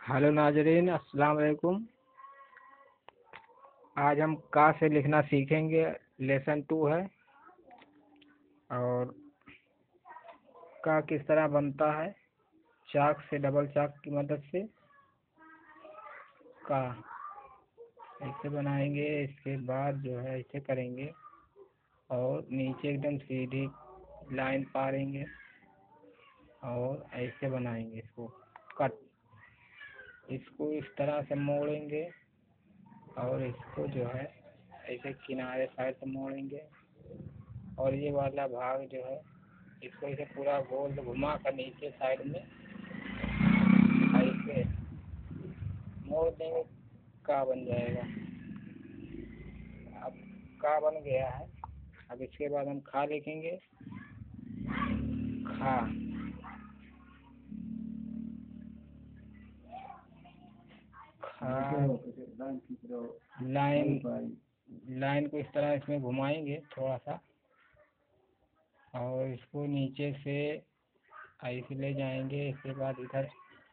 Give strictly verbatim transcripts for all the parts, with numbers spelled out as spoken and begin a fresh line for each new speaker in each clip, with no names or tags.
Hello नाजरीन, अस्सलाम वालेकुम। आज हम का से लिखना सीखेंगे। लेसन टू है। और का किस तरह बनता है, चाक से, डबल चाक की मदद से का ऐसे बनाएंगे। इसके बाद जो है ऐसे करेंगे और नीचे एकदम सीधी लाइन पारेंगे और ऐसे बनाएंगे इसको कट। इसको इस तरह से मोड़ेंगे और इसको जो है ऐसे किनारे साइड से मोड़ेंगे और ये वाला भाग जो है इसको ऐसे पूरा गोल घुमा कर नीचे साइड में ऐसे मोड़ देंगे, का बन जाएगा। अब का बन गया है। अब इसके बाद हम खा लिखेंगे। खा खा लाइन लाइन को इस तरह इसमें घुमाएंगे थोड़ा सा और इसको नीचे से ऐसे ले जाएंगे। इसके बाद इधर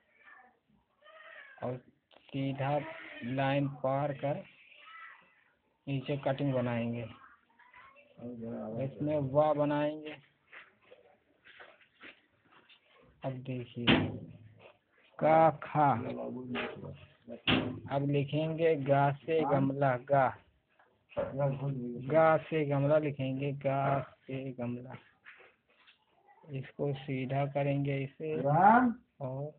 और सीधा लाइन पार कर नीचे कटिंग बनाएंगे। इसमें वाह बनाएंगे। अब देखिए का खा। अब लिखेंगे गा से गमला। गा गा से गमला लिखेंगे। गा से गमला। इसको सीधा करेंगे इसे और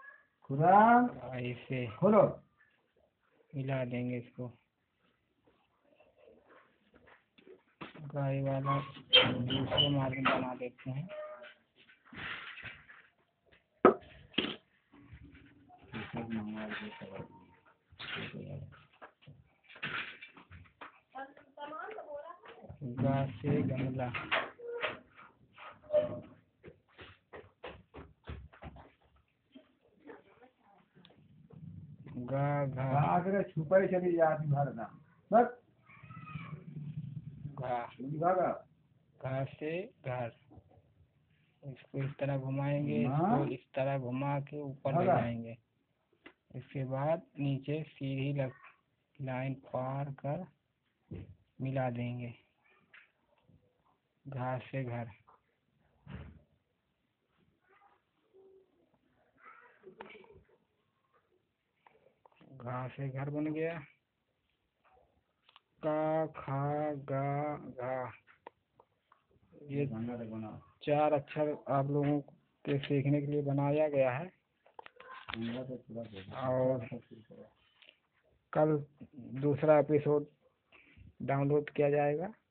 ऐसे खोलो मिला देंगे इसको। गाय वाला दूसरे मार्ग बना देते हैं। गा से गमला। गा घा
छुपा चली जाती भरना बस
घा घा से घर। इसको इस तरह घुमाएंगे, इसको इस तरह घुमा के ऊपर ले जाएंगे। इसके बाद नीचे सीधी लग लाइन पार कर मिला देंगे। घास से घर। घास से घर बन गया। का खा गा घा। ये चार अक्षर आप लोगों के सीखने के लिए बनाया गया है और कल दूसरा एपिसोड डाउनलोड किया जाएगा।